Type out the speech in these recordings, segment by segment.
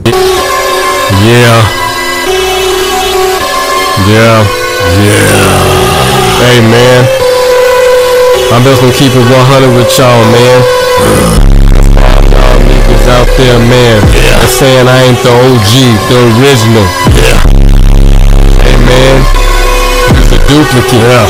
Yeah. Yeah. Yeah. Hey, man. I'm just gonna keep it 100 with y'all, man. All y'all niggas out there, man. They're saying I ain't the OG, the original. Yeah. Hey, man. He's a duplicate. Yeah.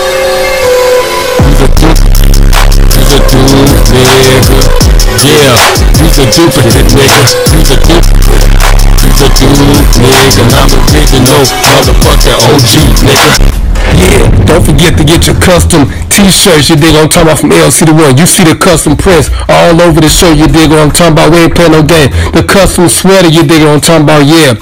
He's a duplicate. He's a duplicate, nigga. Yeah. He's a duplicate, nigga. He's a duplicate. He's a dude, nigga. I'm original, motherfucking OG, nigga. Yeah, don't forget to get your custom t-shirts, you dig what I'm talking about, from LC the One. You see the custom prints all over the shirt, you dig what I'm talking about, we ain't playing no game. The custom sweater, you dig what I'm talking about, yeah.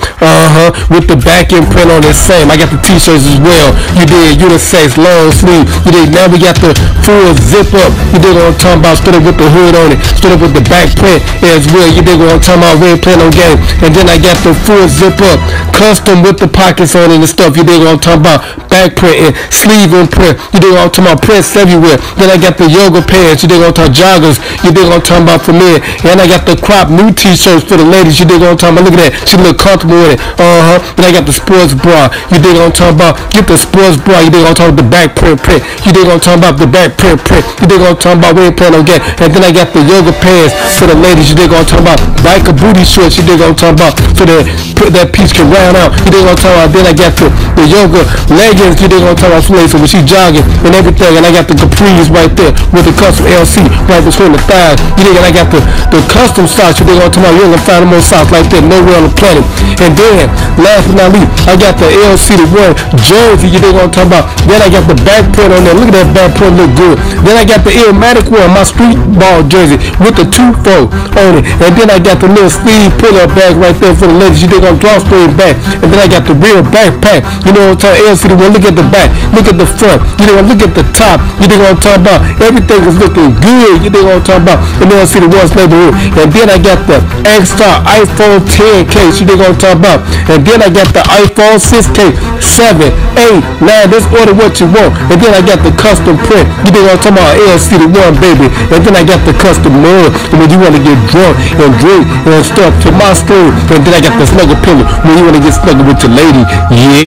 With the back end print on the same. I got the t-shirts as well. You dig unisex, long sleeve. You dig, now we got the full zip up. You dig what I'm talking about, straight up with the hood on it, straight up with the back print as well. You dig what I'm talking about, we ain't playing no game. And then I got the full zip up, custom with the pockets on it and stuff. You dig what I'm talking about, back print and sleeve and print. You dig what I'm talking about, prints everywhere. Then I got the yoga pants. You dig what I'm talking about, joggers. You dig what I'm talking about, for men. And I got the crop new t-shirts for the ladies. You dig what I'm talking about, look at that. She look comfortable with it. Then I got the sports bra. You dig what I'm talking about, get the sports bra. You dig what I'm talking about, the back print. You dig what I'm talking about, the back print. You dig what I'm talking about, we ain't playing no game. And then I got the yoga pants for the ladies. You dig what I'm talking about, biker booty shorts. You dig what I'm talking about, so that piece can round out. You dig what I'm talking about. Then I got the yoga leggings. You dig what I'm talking about, so when she jogging and everything. And I got the capris right there with the custom LC right between the thighs. You dig, and I got the custom socks. You dig what I'm talking about, you ain't gonna find no more socks like that nowhere on the planet. And then last but not least, I got the LC the One jersey. You dig what I'm talking about. Then I got the back print on there. Look at that back print, look good. Then I got the Illmatic one, my street ball jersey with the 2-4 on it. And then I got the little sleeve pull-up bag right there for the ladies. You dig, on drawstring bag. And then I got the real backpack. You know what I'm talking about, LC the One. Look at the back, look at the front. You dig, look at the top. You dig what I'm talking about. Everything is looking good. You dig what I'm talking about. And then I see the One's neighborhood. And then I got the X-Star iPhone 10 case. You dig what I'm talking about. And then I got the iPhone 6 case, 7, 8, 9. Just order what you want. And then I got the custom print. You dig what I'm talking about, LC the One, baby. And then I got the custom mug. And when you want to get drunk and drink and stuff to my store. And then I got the snuggle pillow when you want to get snuggle with your lady. Yeah.